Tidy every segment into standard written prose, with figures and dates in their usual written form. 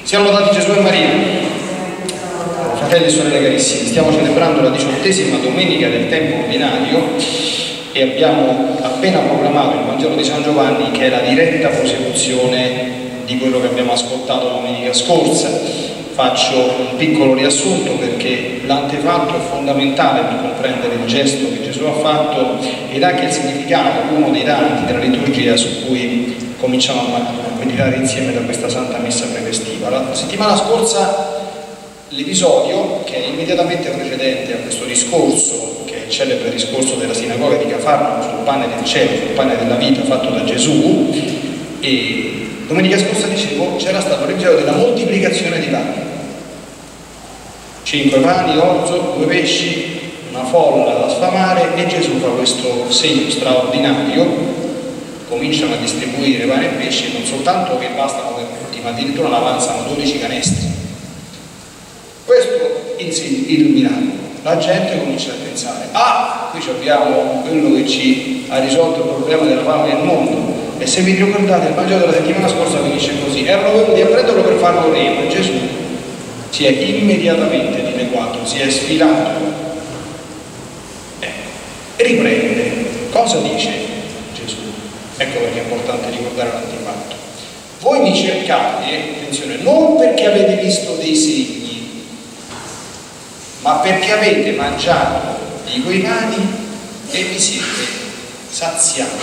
Siano lodati Gesù e Maria. Fratelli e sorelle carissimi, stiamo celebrando la 18ª domenica del tempo ordinario e abbiamo appena proclamato il Vangelo di San Giovanni, che è la diretta prosecuzione di quello che abbiamo ascoltato domenica scorsa. Faccio un piccolo riassunto perché l'antefatto è fondamentale per comprendere il gesto che Gesù ha fatto ed anche il significato, uno dei tanti della liturgia su cui cominciamo a meditare insieme da questa Santa Messa prefestiva. La settimana scorsa l'episodio, che è immediatamente precedente a questo discorso, che è il celebre discorso della sinagoga di Cafarnao sul pane del cielo, sul pane della vita fatto da Gesù, e domenica scorsa dicevo c'era stato l'episodio della moltiplicazione di pani. 5 pani, orzo, 2 pesci, una folla da sfamare, e Gesù fa questo segno straordinario. Cominciano a distribuire pane e pesci, non soltanto che bastano per tutti, ma addirittura ne avanzano 12 canestri. Questo il miracolo. La gente comincia a pensare: qui abbiamo quello che ci ha risolto il problema della fame nel mondo. E se vi ricordate, il Vangelo della settimana scorsa finisce così: erano venuti a prenderlo per farlo re, ma Gesù si è immediatamente dileguato, si è sfilato, riprende. Cosa dice Gesù? Ecco perché è importante ricordare l'antefatto. Voi mi cercate, attenzione, non perché avete visto dei segni, ma perché avete mangiato di quei pani e vi siete saziati.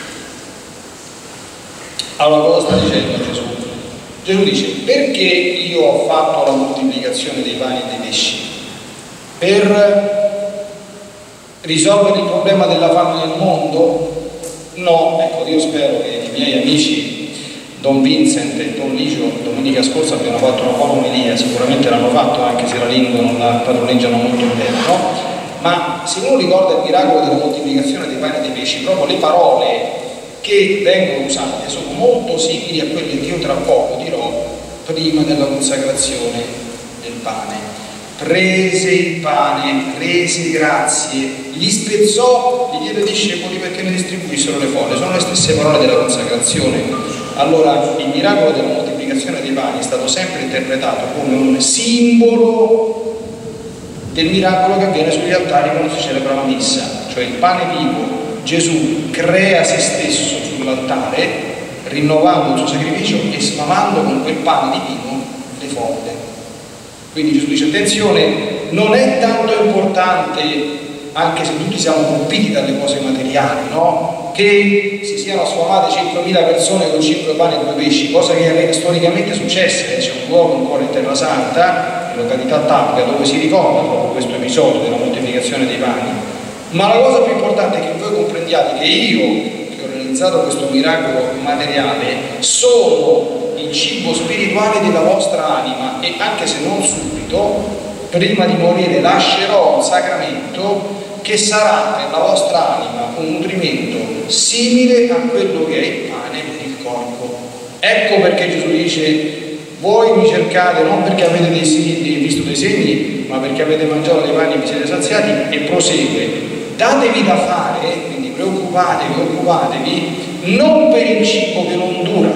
Allora cosa sta dicendo Gesù? Gesù dice: perché io ho fatto la moltiplicazione dei pani e dei pesci? Per risolvere il problema della fame nel mondo? No, ecco, io spero che i miei amici Don Vincent e Don Licio domenica scorsa abbiano fatto una buona omelia, sicuramente l'hanno fatto anche se la lingua non la padroneggiano molto bene, no? Ma se uno ricorda il miracolo della moltiplicazione dei pani e dei pesci, proprio le parole che vengono usate sono molto simili a quelle che io tra poco dirò prima della consacrazione del pane. Prese il pane, rese grazie, li spezzò, li diede ai discepoli perché ne distribuissero le folle. Sono le stesse parole della consacrazione. Allora il miracolo della moltiplicazione dei pani è stato sempre interpretato come un simbolo del miracolo che avviene sugli altari quando si celebra la messa, cioè il pane vivo. Gesù crea se stesso sull'altare, rinnovando il suo sacrificio e sfamando con quel pane divino le folle. Quindi Gesù dice: attenzione, non è tanto importante, anche se tutti siamo colpiti dalle cose materiali, no? Che si siano sfamate 5.000 persone con 5 pani e 2 pesci, cosa che è storicamente successa. C'è un luogo ancora in Terra Santa, in località Tapia, dove si ricorda proprio questo episodio della moltiplicazione dei pani. Ma la cosa più importante è che voi comprendiate che io, che ho realizzato questo miracolo materiale, sono il cibo spirituale della vostra anima, e anche se non subito, prima di morire lascerò un sacramento che sarà per la vostra anima un nutrimento simile a quello che è il pane e il corpo. Ecco perché Gesù dice: voi mi cercate non perché avete visto dei segni, ma perché avete mangiato dei pani e vi siete saziati. E prosegue: datevi da fare, quindi preoccupatevi, occupatevi non per il cibo che non dura,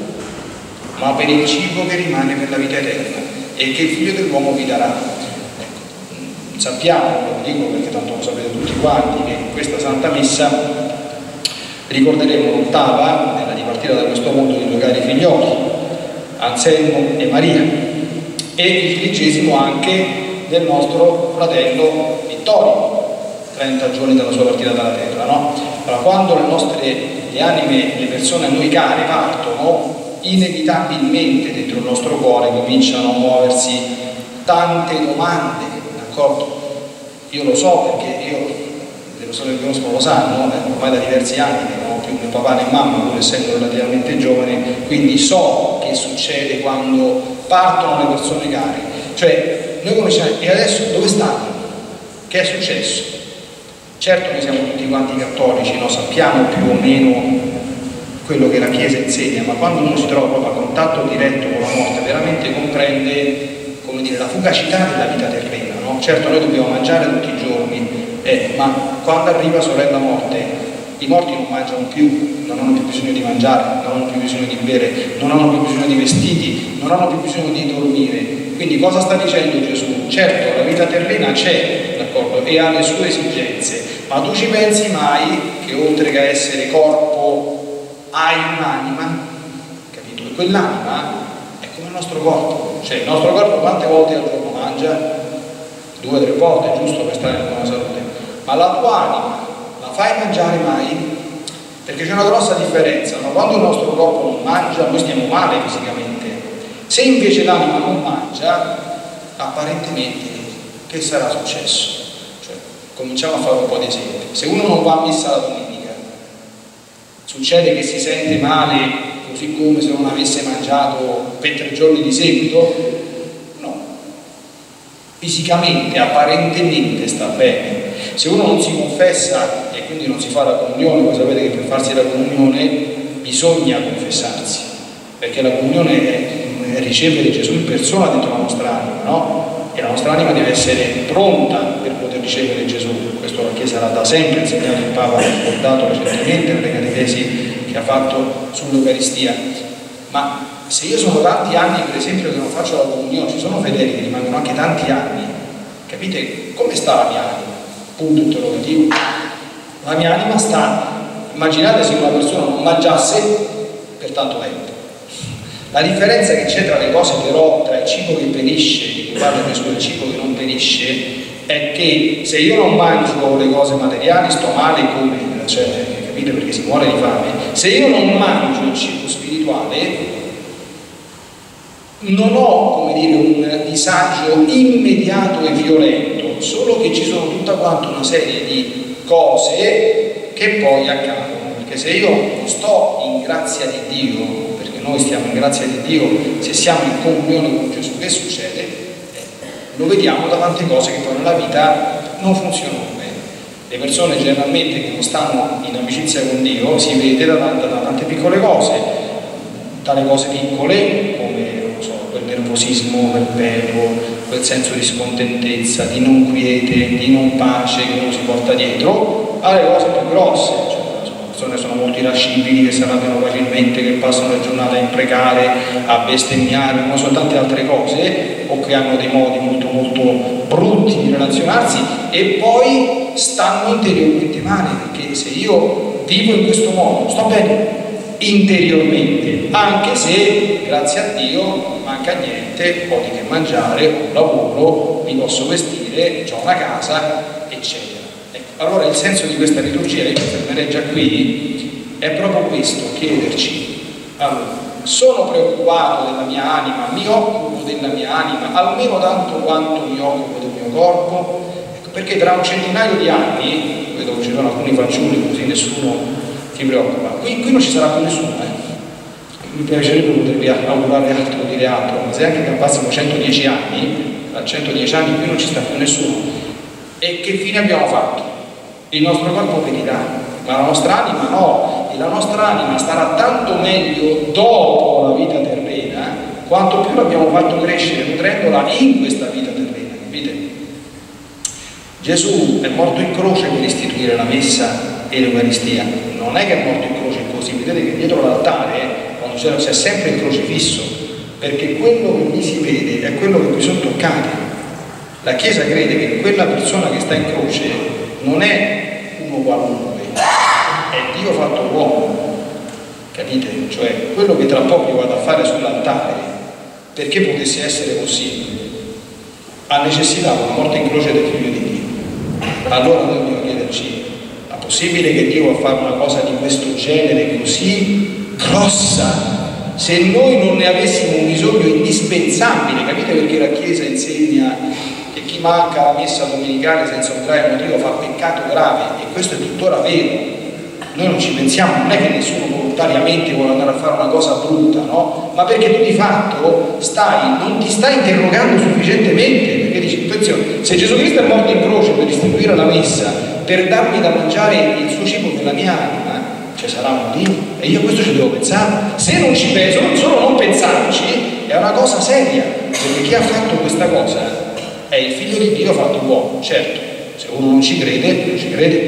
ma per il cibo che rimane per la vita eterna e che il Figlio dell'uomo vi darà. Ecco, sappiamo, lo dico perché tanto lo sapete tutti quanti, che in questa Santa Messa ricorderemo l'ottava nella dipartita da questo mondo di 2 cari figlioli, Anselmo e Maria, e il 13° anche del nostro fratello Vittorio, 30 giorni dalla sua partita dalla terra, no? Allora, quando le anime, le persone a noi care partono, inevitabilmente dentro il nostro cuore cominciano a muoversi tante domande, d'accordo? Io lo so perché le persone che conosco lo sanno, ormai da diversi anni che non ho più né papà né mamma, pur essendo relativamente giovane, quindi so che succede quando partono le persone care. Cioè, noi cominciamo: e adesso dove stanno? Che è successo? Certo, noi siamo tutti quanti cattolici, no? Sappiamo più o meno quello che la Chiesa insegna, ma quando uno si trova proprio a contatto diretto con la morte, veramente comprende, come dire, la fugacità della vita terrena, no? Certo, noi dobbiamo mangiare tutti i giorni, ma quando arriva sorella morte, I morti non mangiano più, non hanno più bisogno di mangiare, non hanno più bisogno di bere, non hanno più bisogno di vestiti, non hanno più bisogno di dormire. Quindi cosa sta dicendo Gesù? Certo, la vita terrena c'è, d'accordo, e ha le sue esigenze, ma tu ci pensi mai che oltre che a essere corpo hai un'anima? Capito? E quell'anima è come il nostro corpo, cioè il nostro corpo quante volte al giorno mangia? 2 o 3 volte, giusto, per stare in buona salute. Ma la tua anima la fai mangiare mai? Perché c'è una grossa differenza, no? Quando il nostro corpo non mangia, noi stiamo male fisicamente. Se invece l'anima non mangia, apparentemente che sarà successo? Cioè, cominciamo a fare un po' di esempi. Se uno non va a messa la domenica, succede che si sente male così come se non avesse mangiato per 3 giorni di seguito? No. Fisicamente, apparentemente sta bene. Se uno non si confessa e quindi non si fa la comunione, voi sapete che per farsi la comunione bisogna confessarsi, perché la comunione è ricevere Gesù in persona dentro la nostra anima, no? E la nostra anima deve essere pronta per poter ricevere Gesù. Questo la Chiesa l'ha da sempre insegnato, il Papa ha ricordato recentemente nelle catechesi che ha fatto sull'Eucaristia. Ma se io sono tanti anni, per esempio, che non faccio la comunione, ci sono fedeli che rimangono anche tanti anni, capite come sta la mia anima? Punto interrogativo. La mia anima sta, immaginate se una persona non mangiasse per tanto tempo. La differenza che c'è tra le cose, però, tra il cibo che perisce, di cui parla Gesù, e il cibo che non perisce, è che se io non mangio le cose materiali sto male come, cioè, capite, perché si muore di fame. Se io non mangio il cibo spirituale, non ho, come dire, un disagio immediato e violento, solo che ci sono tutta quanta una serie di cose che poi accadono, perché se io non sto in grazia di Dio, perché noi stiamo in grazia di Dio, se siamo in comunione con Gesù, che succede? Lo vediamo da tante cose che poi nella vita non funzionano bene. Le persone generalmente che non stanno in amicizia con Dio si vede da tante piccole cose, dalle cose piccole come quel nervosismo perpetuo, quel senso di scontentezza, di non quiete, di non pace che uno si porta dietro, alle cose più grosse. Cioè, le persone sono molto irascibili, che si arrabbiano facilmente, che passano le giornate a imprecare, a bestemmiare, non so, tante altre cose, o che hanno dei modi molto molto brutti di relazionarsi e poi stanno interiormente male, perché se io vivo in questo modo sto bene interiormente, anche se grazie a Dio non manca niente, ho di che mangiare, ho un lavoro, mi posso vestire, ho una casa, eccetera. Ecco, allora il senso di questa liturgia, io mi fermerei già qui, è proprio questo: chiederci, allora, sono preoccupato della mia anima, mi occupo della mia anima almeno tanto quanto mi occupo del mio corpo? Ecco, perché tra un centinaio di anni, vedo che ci sono alcuni fanciulli così nessuno si preoccupa, qui non ci sarà più nessuno, mi piacerebbe potervi augurare altro, dire altro, ma se anche campassimo 110 anni, a 110 anni qui non ci sta più nessuno. E che fine abbiamo fatto? Il nostro corpo perirà, ma la nostra anima no, e la nostra anima starà tanto meglio dopo la vita terrena, quanto più l'abbiamo fatto crescere nutrendola in questa vita terrena, capite? Gesù è morto in croce per istituire la messa e l'Eucaristia, non è che è morto in croce così, vedete che dietro l'altare quando c'è sempre il crocifisso, perché quello che lì si vede è quello che qui sono toccati. La Chiesa crede che quella persona che sta in croce non è uno qualunque, è Dio fatto uomo, capite? Cioè quello che tra poco vado a fare sull'altare, perché potesse essere così, ha necessità della morte in croce del Figlio di Dio. Allora noi dobbiamo chiederci: è possibile che Dio va a fare una cosa di questo genere così grossa se noi non ne avessimo un bisogno indispensabile? Capite perché la Chiesa insegna che chi manca la messa domenicale senza un grave motivo fa peccato grave, e questo è tuttora vero. Noi non ci pensiamo, non è che nessuno volontariamente vuole andare a fare una cosa brutta, no? Ma perché tu di fatto non ti stai interrogando sufficientemente, perché dici: attenzione, se Gesù Cristo è morto in croce per istituire la messa, per darmi da mangiare il suo cibo per la mia anima, ci sarà un motivo, e io questo ci devo pensare. Se non ci penso, solo non pensarci è una cosa seria, perché chi ha fatto questa cosa è il Figlio di Dio fatto uomo. Certo, se uno non ci crede,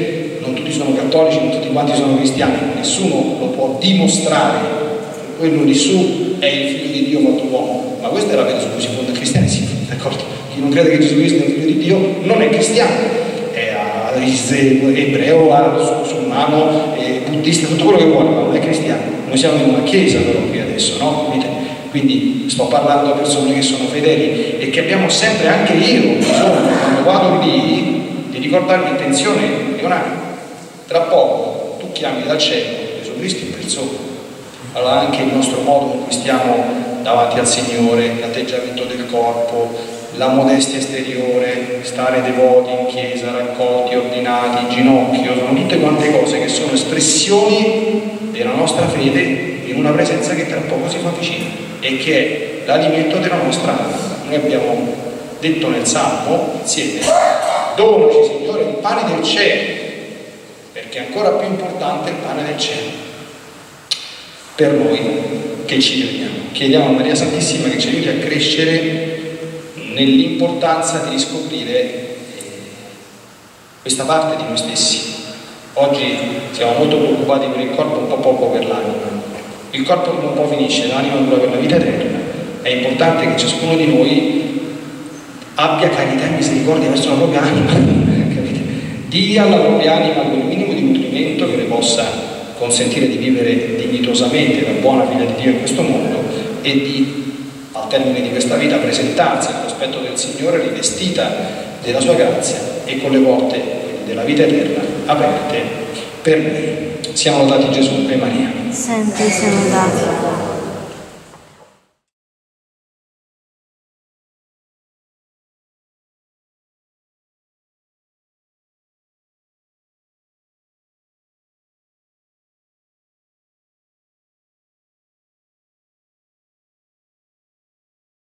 non tutti sono cattolici, non tutti quanti sono cristiani, nessuno lo può dimostrare, quello lì su è il figlio di Dio fatto uomo, ma questa è la verità su cui si fonda il cristianesimo, d'accordo? Chi non crede che Gesù Cristo è il figlio di Dio non è cristiano, è ebreo, musulmano, buddista, tutto quello che vuole, ma non è cristiano. Noi siamo in una chiesa però qui adesso, no? Quindi sto parlando a persone che sono fedeli e che abbiamo sempre, anche io, quando vado lì, di ricordarmi attenzione, Leonardo, tra poco tu chiami dal cielo Gesù Cristo in persona. Allora anche il nostro modo con cui stiamo davanti al Signore, l'atteggiamento del corpo, la modestia esteriore, stare devoti in chiesa, raccolti, ordinati, in ginocchio, sono tutte quante cose che sono espressioni della nostra fede in una presenza che tra poco si fa vicina e che è l'alimento della nostra anima. Noi abbiamo detto nel Salmo insieme: donaci Signore il pane del cielo, perché è ancora più importante il pane del cielo per noi che ci crediamo. Chiediamo a Maria Santissima che ci aiuti a crescere nell'importanza di riscoprire questa parte di noi stessi. Oggi siamo molto preoccupati per il corpo, un po' poco per l'anima. Il corpo prima un po' finisce, l'anima dura per la vita eterna. È importante che ciascuno di noi abbia carità e misericordia verso la propria anima, capite? Dia alla propria anima quel minimo di nutrimento che le possa consentire di vivere dignitosamente da buona figlia di Dio in questo mondo e di, al termine di questa vita, presentarsi al cospetto del Signore rivestita della sua grazia e con le porte della vita eterna aperte per noi. Siamo lodati Gesù e Maria. Senti, siamo lodati.